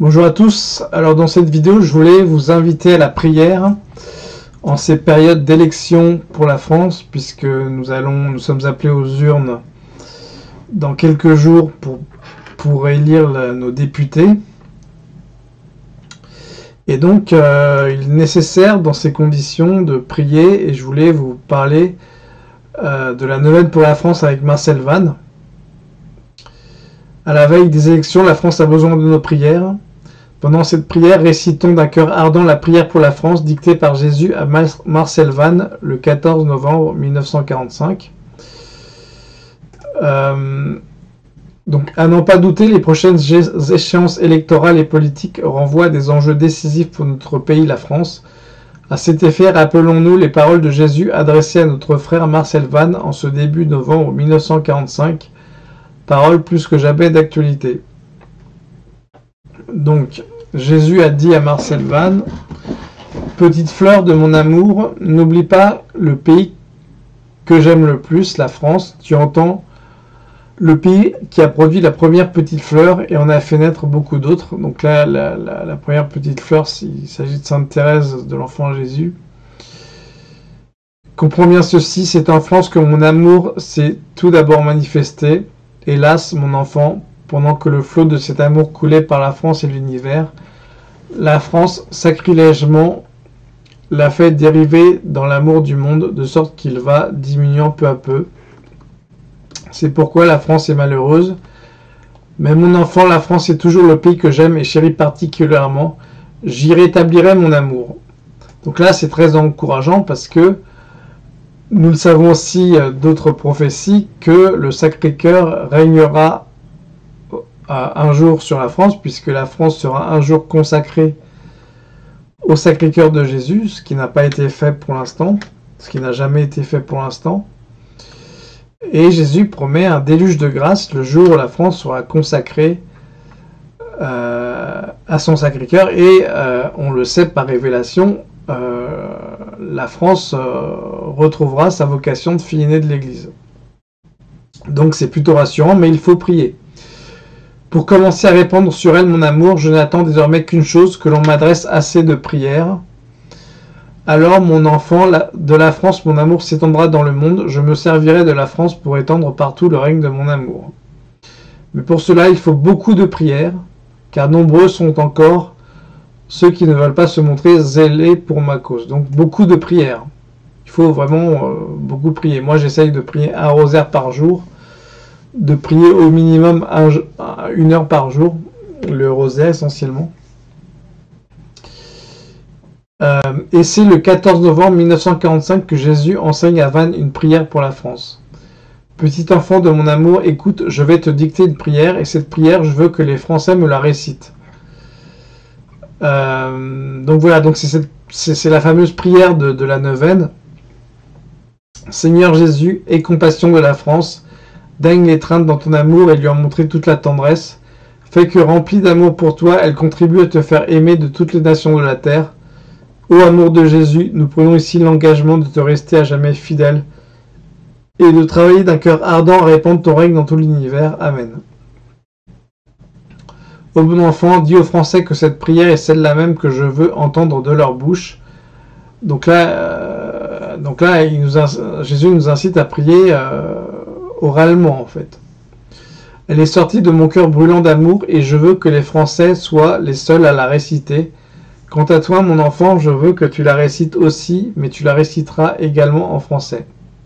Bonjour à tous. Alors dans cette vidéo, je voulais vous inviter à la prière en ces périodes d'élection pour la France, puisque nous sommes appelés aux urnes dans quelques jours pour élire nos députés. Et donc, il est nécessaire dans ces conditions de prier, et je voulais vous parler de la neuvaine pour la France avec Marcel Vann. À la veille des élections, la France a besoin de nos prières. Pendant cette prière, récitons d'un cœur ardent la prière pour la France dictée par Jésus à Marcel Vann le 14 novembre 1945. Donc, à n'en pas douter, les prochaines échéances électorales et politiques renvoient à des enjeux décisifs pour notre pays, la France. À cet effet, rappelons-nous les paroles de Jésus adressées à notre frère Marcel Vann en ce début novembre 1945. Paroles plus que jamais d'actualité. Donc, Jésus a dit à Marcel Vann, « Petite fleur de mon amour, n'oublie pas le pays que j'aime le plus, la France. Tu entends le pays qui a produit la première petite fleur et en a fait naître beaucoup d'autres. » Donc là, la première petite fleur, il s'agit de Sainte Thérèse de l'Enfant Jésus. « Comprends bien ceci, c'est en France que mon amour s'est tout d'abord manifesté. Hélas, mon enfant, pendant que le flot de cet amour coulait par la France et l'univers, la France, sacrilègement, l'a fait dériver dans l'amour du monde, de sorte qu'il va diminuant peu à peu. C'est pourquoi la France est malheureuse. Mais mon enfant, la France est toujours le pays que j'aime et chéris particulièrement. J'y rétablirai mon amour. » Donc là, c'est très encourageant parce que nous le savons aussi d'autres prophéties que le Sacré-Cœur régnera un jour sur la France, puisque la France sera un jour consacrée au Sacré-Cœur de Jésus, ce qui n'a pas été fait pour l'instant, ce qui n'a jamais été fait pour l'instant. Et Jésus promet un déluge de grâce le jour où la France sera consacrée à son Sacré-Cœur. Et on le sait par révélation, la France retrouvera sa vocation de fille aînée de l'Église. Donc c'est plutôt rassurant, mais il faut prier. Pour commencer à répandre sur elle mon amour, je n'attends désormais qu'une chose, que l'on m'adresse assez de prières. Alors, mon enfant, de la France, mon amour s'étendra dans le monde. Je me servirai de la France pour étendre partout le règne de mon amour. Mais pour cela, il faut beaucoup de prières, car nombreux sont encore ceux qui ne veulent pas se montrer zélés pour ma cause. Donc, beaucoup de prières. Il faut vraiment beaucoup prier. Moi, j'essaye de prier un rosaire par jour, de prier au minimum 1 heure par jour, le rosaire essentiellement. Et c'est le 14 novembre 1945 que Jésus enseigne à Vann une prière pour la France. « Petit enfant de mon amour, écoute, je vais te dicter une prière, et cette prière, je veux que les Français me la récitent. » Donc voilà, donc c'est la fameuse prière de la neuvaine. « Seigneur Jésus, aie compassion de la France, daigne l'étreindre dans ton amour et lui en montrer toute la tendresse. Fais que, remplie d'amour pour toi, elle contribue à te faire aimer de toutes les nations de la terre. Ô amour de Jésus, nous prenons ici l'engagement de te rester à jamais fidèle et de travailler d'un cœur ardent à répandre ton règne dans tout l'univers. Amen. Ô bon enfant, dis aux Français que cette prière est celle-là même que je veux entendre de leur bouche. » Donc là Jésus nous incite à prier oralement, en fait. « Elle est sortie de mon cœur brûlant d'amour et je veux que les Français soient les seuls à la réciter. Quant à toi, mon enfant, je veux que tu la récites aussi, mais tu la réciteras également en français. »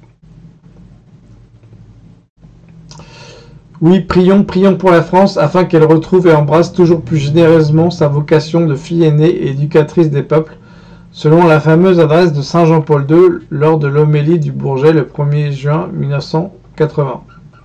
Oui, prions pour la France, afin qu'elle retrouve et embrasse toujours plus généreusement sa vocation de fille aînée et éducatrice des peuples, selon la fameuse adresse de Saint Jean-Paul II lors de l'homélie du Bourget le 1er juin 1980.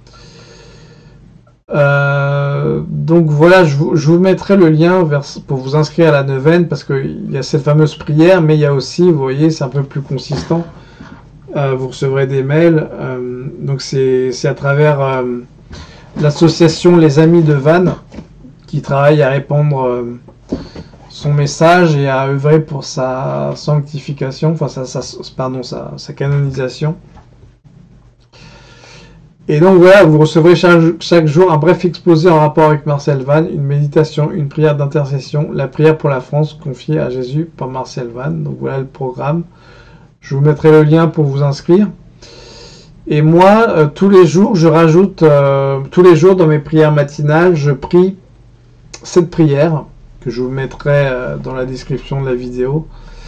Donc voilà, je vous mettrai le lien pour vous inscrire à la neuvaine, parce qu'il y a cette fameuse prière, mais il y a aussi, vous voyez, c'est un peu plus consistant. Vous recevrez des mails. Donc c'est à travers l'association Les Amis de Vann, qui travaille à répandre son message et à œuvrer pour sa sanctification, enfin sa canonisation. Et donc voilà, vous recevrez chaque jour un bref exposé en rapport avec Marcel Vannes, une méditation, une prière d'intercession, la prière pour la France confiée à Jésus par Marcel Vannes. Donc voilà le programme. Je vous mettrai le lien pour vous inscrire. Et moi, tous les jours, je rajoute, tous les jours dans mes prières matinales, je prie cette prière, que je vous mettrai dans la description de la vidéo.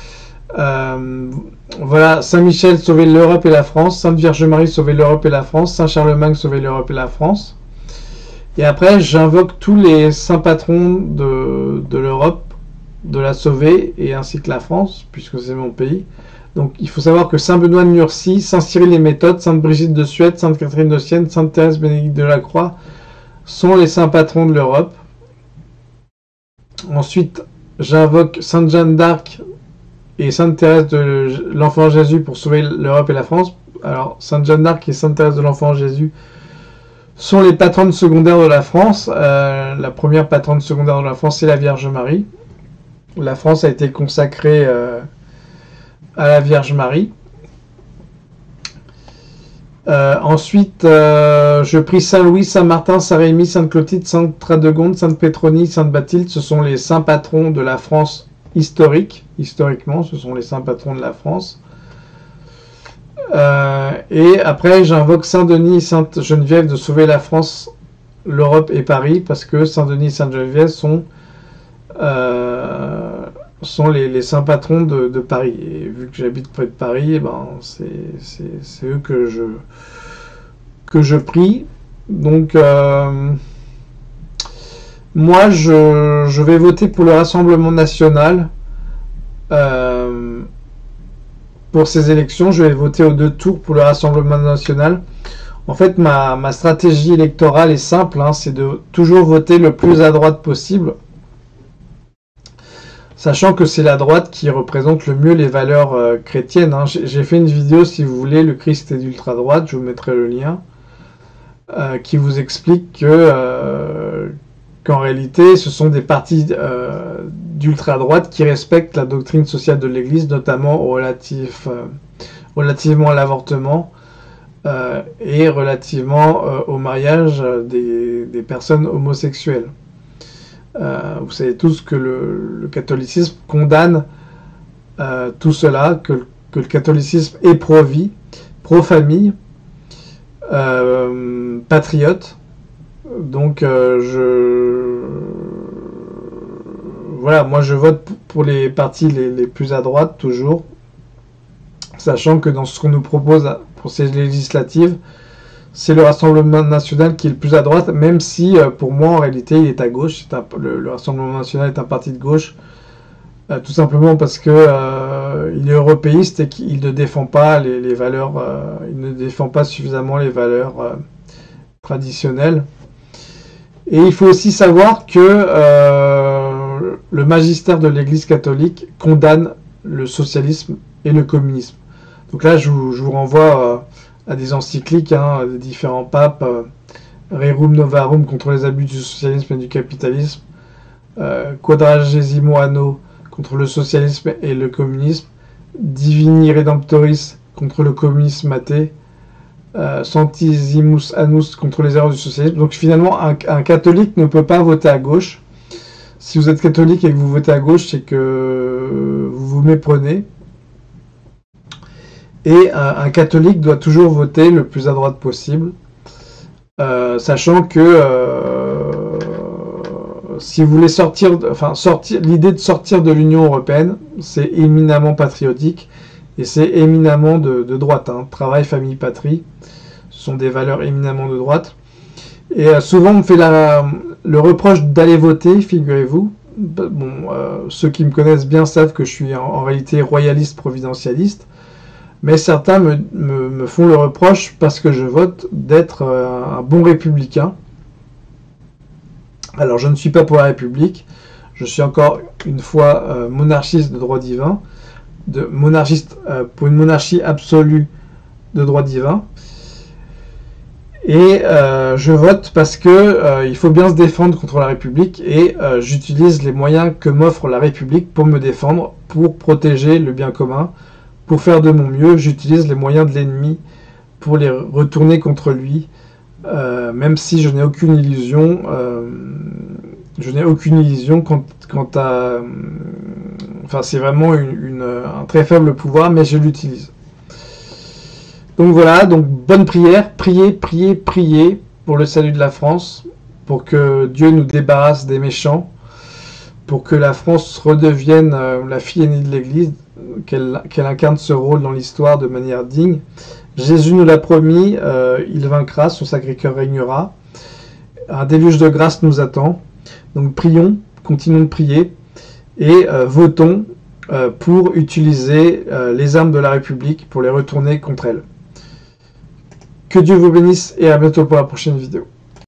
Voilà, Saint Michel, sauvez l'Europe et la France. Sainte Vierge Marie, sauvez l'Europe et la France. Saint Charlemagne, sauvez l'Europe et la France. Et après, j'invoque tous les saints patrons de l'Europe, de la sauver, et ainsi que la France, puisque c'est mon pays. Donc, il faut savoir que Saint Benoît de Nursie, Saint Cyril les Méthodes, Sainte Brigitte de Suède, Sainte Catherine de Sienne, Sainte Thérèse Bénédicte de la Croix sont les saints patrons de l'Europe. Ensuite, j'invoque Sainte Jeanne d'Arc et Sainte Thérèse de l'Enfant Jésus pour sauver l'Europe et la France. Alors, Sainte Jeanne d'Arc et Sainte Thérèse de l'Enfant Jésus sont les patronnes secondaires de la France. La première patronne secondaire de la France, c'est la Vierge Marie. La France a été consacrée à la Vierge Marie. Ensuite, je prie Saint Louis, Saint Martin, Saint Rémy, Sainte Clotilde, Sainte Radegonde, Sainte Pétronie, Sainte Bathilde. Ce sont les saints patrons de la France historique. Historiquement, ce sont les saints patrons de la France. Et après, j'invoque Saint Denis et Sainte Geneviève de sauver la France, l'Europe et Paris, parce que Saint Denis et Sainte Geneviève sont les saints patrons de Paris. Et vu que j'habite près de Paris, eh ben, c'est eux que je prie. Donc, moi, je vais voter pour le Rassemblement national. Pour ces élections, je vais voter aux 2 tours pour le Rassemblement national. En fait, ma stratégie électorale est simple, hein, c'est de toujours voter le plus à droite possible, sachant que c'est la droite qui représente le mieux les valeurs chrétiennes. Hein. J'ai fait une vidéo, si vous voulez, le Christ est d'ultra-droite, je vous mettrai le lien, qui vous explique qu'en réalité, ce sont des partis d'ultra-droite qui respectent la doctrine sociale de l'Église, notamment relativement à l'avortement et relativement au mariage des personnes homosexuelles. Vous savez tous que le catholicisme condamne tout cela, que le catholicisme est pro-vie, pro-famille, patriote. Donc voilà, moi je vote pour les partis les plus à droite toujours, sachant que dans ce qu'on nous propose pour ces législatives, c'est le Rassemblement national qui est le plus à droite, même si pour moi en réalité il est à gauche. Le Rassemblement national est un parti de gauche, tout simplement parce que il est européiste et qu'il ne défend pas les valeurs, il ne défend pas suffisamment les valeurs traditionnelles. Et il faut aussi savoir que le magistère de l'Église catholique condamne le socialisme et le communisme. Donc là, je vous renvoie à des encycliques des différents papes, Rerum Novarum contre les abus du socialisme et du capitalisme, Quadragesimo Anno contre le socialisme et le communisme, Divini Redemptoris contre le communisme athée, Centesimus Annus contre les erreurs du socialisme. Donc finalement, un catholique ne peut pas voter à gauche. Si vous êtes catholique et que vous votez à gauche, c'est que vous vous méprenez. Et un catholique doit toujours voter le plus à droite possible, sachant que si vous voulez l'idée de sortir de l'Union européenne, c'est éminemment patriotique et c'est éminemment de droite. Hein. Travail, famille, patrie, ce sont des valeurs éminemment de droite. Et souvent on me fait le reproche d'aller voter, figurez-vous. Bon, ceux qui me connaissent bien savent que je suis en réalité royaliste providentialiste. Mais certains me font le reproche, parce que je vote, d'être un bon républicain. Alors je ne suis pas pour la République, je suis encore une fois monarchiste de droit divin, pour une monarchie absolue de droit divin. Et je vote parce que il faut bien se défendre contre la République, et j'utilise les moyens que m'offre la République pour me défendre, pour protéger le bien commun. Pour faire de mon mieux, j'utilise les moyens de l'ennemi pour les retourner contre lui, même si je n'ai aucune illusion, quant à... Enfin, c'est vraiment un très faible pouvoir, mais je l'utilise. Donc voilà, donc bonne prière, priez, priez, priez pour le salut de la France, pour que Dieu nous débarrasse des méchants, pour que la France redevienne la fille aînée de l'Église, qu'elle incarne ce rôle dans l'histoire de manière digne. Jésus nous l'a promis, il vaincra, son Sacré-Cœur régnera. Un déluge de grâce nous attend. Donc prions, continuons de prier et votons pour utiliser les armes de la République pour les retourner contre elle. Que Dieu vous bénisse et à bientôt pour la prochaine vidéo.